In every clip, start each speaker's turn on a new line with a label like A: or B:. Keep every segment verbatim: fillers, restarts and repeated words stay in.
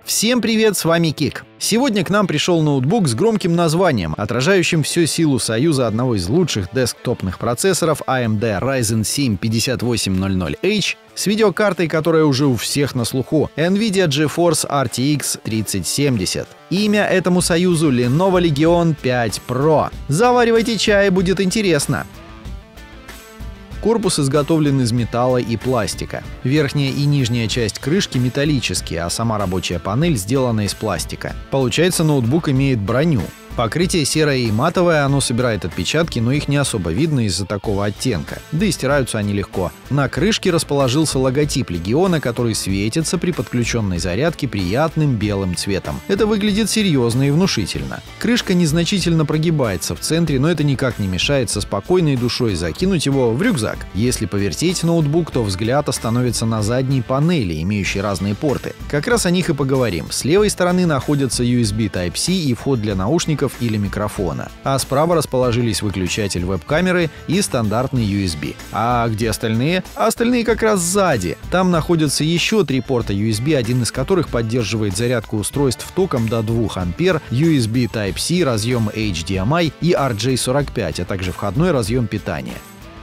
A: Всем привет, с вами Кик. Сегодня к нам пришел ноутбук с громким названием, отражающим всю силу союза одного из лучших десктопных процессоров эй эм ди Ryzen семь пятьдесят восемь ноль эйч с видеокартой, которая уже у всех на слуху, NVIDIA GeForce ар ти икс тридцать семьдесят. Имя этому союзу Lenovo Legion пять Pro. Заваривайте чай, будет интересно. Корпус изготовлен из металла и пластика. Верхняя и нижняя часть крышки металлические, а сама рабочая панель сделана из пластика. Получается, ноутбук имеет броню. Покрытие серое и матовое, оно собирает отпечатки, но их не особо видно из-за такого оттенка. Да и стираются они легко. На крышке расположился логотип Легиона, который светится при подключенной зарядке приятным белым цветом. Это выглядит серьезно и внушительно. Крышка незначительно прогибается в центре, но это никак не мешает со спокойной душой закинуть его в рюкзак. Если повертеть ноутбук, то взгляд остановится на задней панели, имеющей разные порты. Как раз о них и поговорим. С левой стороны находятся ю эс би Type-C и вход для наушников или микрофона, а справа расположились выключатель веб-камеры и стандартный ю эс би. А где остальные? А остальные как раз сзади. Там находятся еще три порта ю эс би, один из которых поддерживает зарядку устройств током до двух ампер, ю эс би Type-C, разъем эйч ди эм ай и ар джей сорок пять, а также входной разъем питания.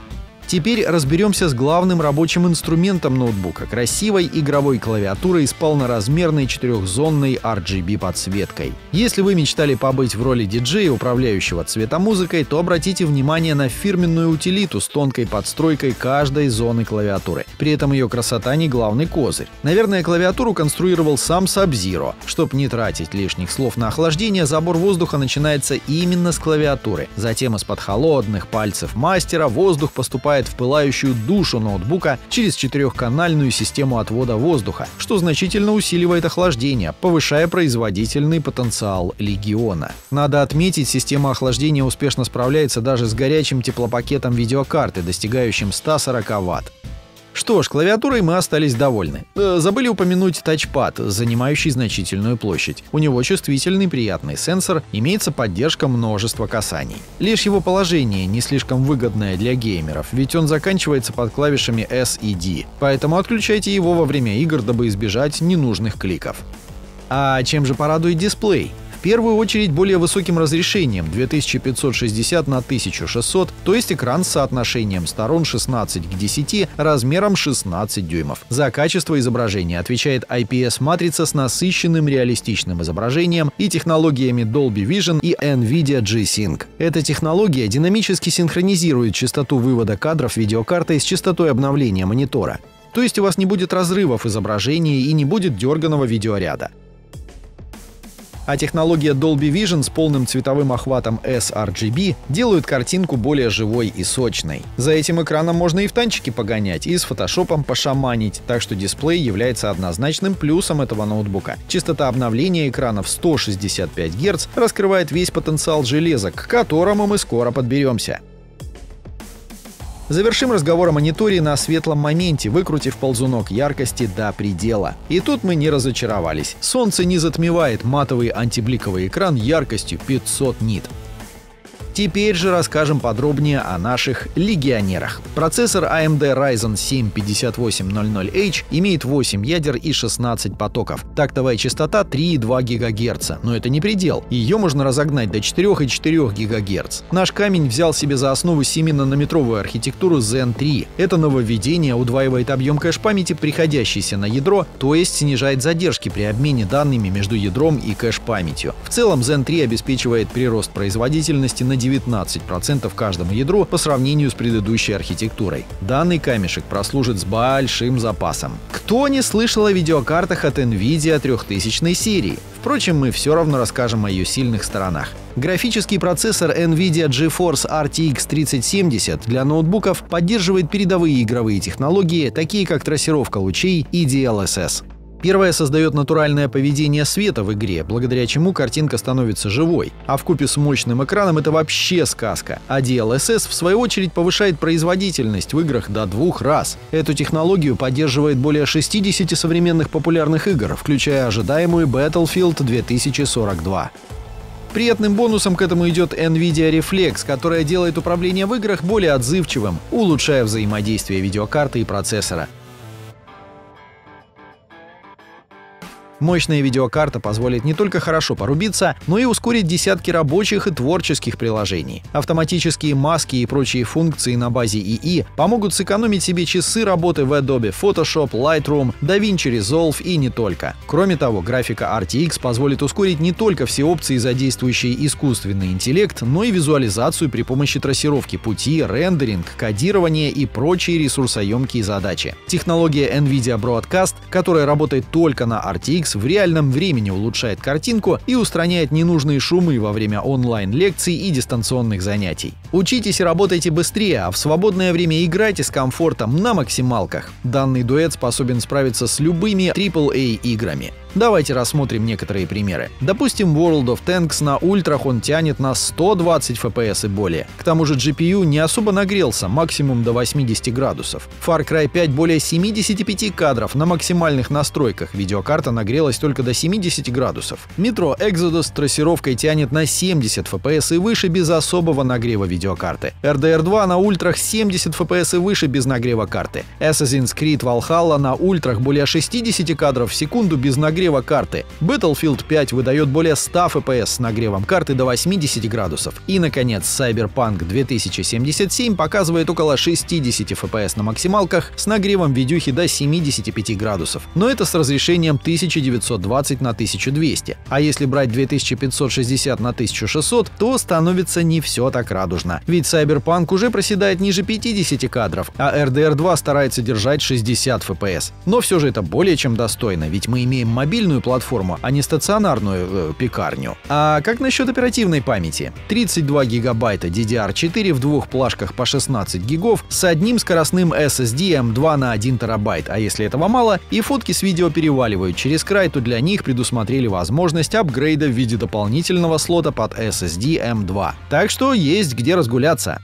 A: Теперь разберемся с главным рабочим инструментом ноутбука — красивой игровой клавиатурой с полноразмерной четырехзонной ар джи би подсветкой. Если вы мечтали побыть в роли диджея, управляющего цветомузыкой, то обратите внимание на фирменную утилиту с тонкой подстройкой каждой зоны клавиатуры. При этом ее красота не главный козырь. Наверное, клавиатуру конструировал сам Sub-Zero. Чтобы не тратить лишних слов на охлаждение, забор воздуха начинается именно с клавиатуры. Затем из-под холодных пальцев мастера воздух поступает в пылающую душу ноутбука через четырехканальную систему отвода воздуха, что значительно усиливает охлаждение, повышая производительный потенциал Легиона. Надо отметить, система охлаждения успешно справляется даже с горячим теплопакетом видеокарты, достигающим ста сорока ватт. Что ж, клавиатурой мы остались довольны. Э, забыли упомянуть тачпад, занимающий значительную площадь. У него чувствительный приятный сенсор, имеется поддержка множества касаний. Лишь его положение не слишком выгодное для геймеров, ведь он заканчивается под клавишами эс и ди. Поэтому отключайте его во время игр, дабы избежать ненужных кликов. А чем же порадует дисплей? В первую очередь более высоким разрешением две тысячи пятьсот шестьдесят на тысячу шестьсот, то есть экран с соотношением сторон шестнадцать к десяти размером шестнадцать дюймов. За качество изображения отвечает ай пи эс-матрица с насыщенным реалистичным изображением и технологиями Dolby Vision и NVIDIA G-Sync. Эта технология динамически синхронизирует частоту вывода кадров видеокарты с частотой обновления монитора. То есть у вас не будет разрывов изображения и не будет дерганого видеоряда. А технология Dolby Vision с полным цветовым охватом эс ар джи би делают картинку более живой и сочной. За этим экраном можно и в танчики погонять, и с фотошопом пошаманить, так что дисплей является однозначным плюсом этого ноутбука. Частота обновления экрана в сто шестьдесят пять герц раскрывает весь потенциал железа, к которому мы скоро подберемся. Завершим разговор о мониторе на светлом моменте, выкрутив ползунок яркости до предела. И тут мы не разочаровались. Солнце не затмевает матовый антибликовый экран яркостью пятьсот нит. Теперь же расскажем подробнее о наших легионерах. Процессор эй эм ди Ryzen семь пятьдесят восемь ноль эйч имеет восемь ядер и шестнадцать потоков. Тактовая частота три и два гигагерца. Но это не предел. Ее можно разогнать до четырёх и четырёх гигагерц. Наш камень взял себе за основу семь-нанометровую архитектуру зен три. Это нововведение удваивает объем кэш-памяти, приходящийся на ядро, то есть снижает задержки при обмене данными между ядром и кэш-памятью. В целом зен три обеспечивает прирост производительности на девятнадцать процентов каждому ядру по сравнению с предыдущей архитектурой. Данный камешек прослужит с большим запасом. Кто не слышал о видеокартах от NVIDIA трехтысячной серии? Впрочем, мы все равно расскажем о ее сильных сторонах. Графический процессор NVIDIA GeForce ар ти икс тридцать семьдесят для ноутбуков поддерживает передовые игровые технологии, такие как трассировка лучей и ди эл эс эс. Первая создает натуральное поведение света в игре, благодаря чему картинка становится живой. А вкупе с мощным экраном это вообще сказка. А ди эл эс эс, в свою очередь, повышает производительность в играх до двух раз. Эту технологию поддерживает более шестидесяти современных популярных игр, включая ожидаемую Battlefield две тысячи сорок два. Приятным бонусом к этому идет NVIDIA Reflex, которая делает управление в играх более отзывчивым, улучшая взаимодействие видеокарты и процессора. Мощная видеокарта позволит не только хорошо порубиться, но и ускорить десятки рабочих и творческих приложений. Автоматические маски и прочие функции на базе ИИ помогут сэкономить себе часы работы в Adobe Photoshop, Lightroom, DaVinci Resolve и не только. Кроме того, графика ар ти экс позволит ускорить не только все опции, задействующие искусственный интеллект, но и визуализацию при помощи трассировки пути, рендеринг, кодирование и прочие ресурсоемкие задачи. Технология NVIDIA Broadcast, которая работает только на ар ти экс, в реальном времени улучшает картинку и устраняет ненужные шумы во время онлайн-лекций и дистанционных занятий. Учитесь и работайте быстрее, а в свободное время играйте с комфортом на максималках. Данный дуэт способен справиться с любыми трипл эй играми. Давайте рассмотрим некоторые примеры. Допустим, World of Tanks на ультрах он тянет на сто двадцать эф пи эс и более. К тому же джи пи ю не особо нагрелся, максимум до восьмидесяти градусов. Far Cry пять более семидесяти пяти кадров на максимальных настройках, видеокарта нагрелась только до семидесяти градусов. Metro Exodus с трассировкой тянет на семьдесят эф пи эс и выше без особого нагрева видеокарты. эр ди ар два на ультрах семьдесят эф пи эс и выше без нагрева карты. Assassin's Creed Valhalla на ультрах более шестидесяти кадров в секунду без нагрева карты. Battlefield пять выдает более ста эф пи эс с нагревом карты до восьмидесяти градусов. И, наконец, Cyberpunk две тысячи семьдесят семь показывает около шестидесяти эф пи эс на максималках с нагревом видюхи до семидесяти пяти градусов. Но это с разрешением тысяча девятьсот двадцать на тысячу двести. А если брать две тысячи пятьсот шестьдесят на тысячу шестьсот, то становится не все так радужно. Ведь Cyberpunk уже проседает ниже пятидесяти кадров, а эр ди ар два старается держать шестьдесят эф пи эс. Но все же это более чем достойно, ведь мы имеем мобильный мобильную платформу, а не стационарную э, пекарню. А как насчет оперативной памяти? тридцать два гигабайта ди ди ар четыре в двух плашках по шестнадцать гигов с одним скоростным эс эс ди эм два на один терабайт, а если этого мало и фотки с видео переваливают через край, то для них предусмотрели возможность апгрейда в виде дополнительного слота под эс эс ди эм два. Так что есть где разгуляться.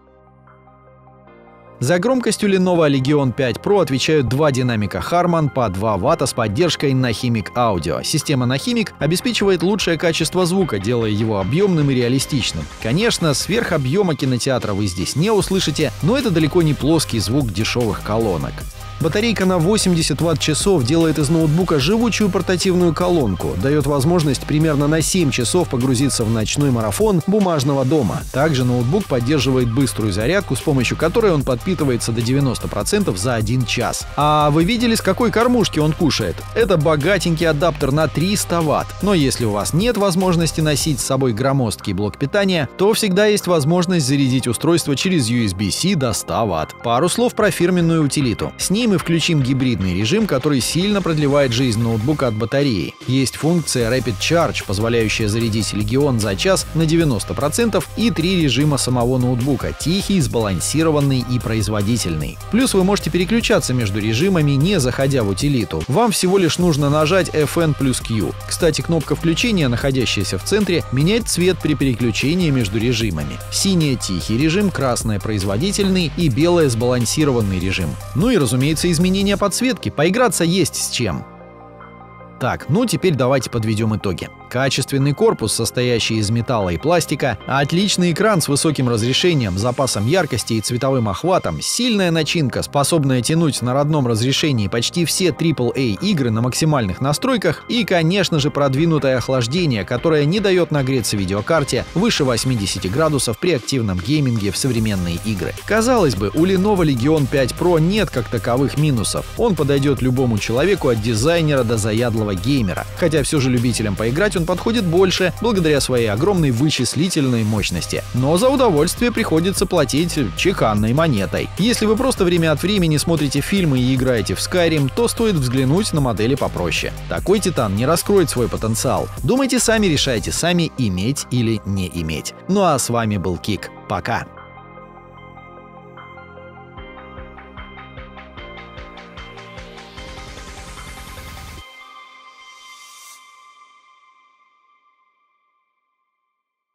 A: За громкость у Lenovo Legion пять Pro отвечают два динамика Harman по два ватта с поддержкой Nahymic Audio. Система Nahymic обеспечивает лучшее качество звука, делая его объемным и реалистичным. Конечно, сверхобъема кинотеатра вы здесь не услышите, но это далеко не плоский звук дешевых колонок. Батарейка на восемьдесят ватт-часов делает из ноутбука живучую портативную колонку, дает возможность примерно на семь часов погрузиться в ночной марафон бумажного дома. Также ноутбук поддерживает быструю зарядку, с помощью которой он подпитывается до девяноста процентов за один час. А вы видели, с какой кормушки он кушает? Это богатенький адаптер на триста ватт. Но если у вас нет возможности носить с собой громоздкий блок питания, то всегда есть возможность зарядить устройство через ю эс би-C до ста ватт. Пару слов про фирменную утилиту. С ней мы включим гибридный режим, который сильно продлевает жизнь ноутбука от батареи. Есть функция Rapid Charge, позволяющая зарядить Legion за час на девяносто процентов, и три режима самого ноутбука — тихий, сбалансированный и производительный. Плюс вы можете переключаться между режимами, не заходя в утилиту. Вам всего лишь нужно нажать эф эн плюс кью. Кстати, кнопка включения, находящаяся в центре, меняет цвет при переключении между режимами. Синяя — тихий режим, красная — производительный и белая — сбалансированный режим. Ну и, разумеется, изменения подсветки. Поиграться есть с чем. Так, ну теперь давайте подведем итоги. Качественный корпус, состоящий из металла и пластика, отличный экран с высоким разрешением, запасом яркости и цветовым охватом, сильная начинка, способная тянуть на родном разрешении почти все трипл эй игры на максимальных настройках, и, конечно же, продвинутое охлаждение, которое не дает нагреться видеокарте выше восьмидесяти градусов при активном гейминге в современные игры. Казалось бы, у Lenovo Legion пять Pro нет как таковых минусов. Он подойдет любому человеку от дизайнера до заядлого геймера. Хотя все же любителям поиграть он подходит больше, благодаря своей огромной вычислительной мощности. Но за удовольствие приходится платить чеканной монетой. Если вы просто время от времени смотрите фильмы и играете в Skyrim, то стоит взглянуть на модели попроще. Такой титан не раскроет свой потенциал. Думайте сами, решайте сами, иметь или не иметь. Ну а с вами был Кик. Пока!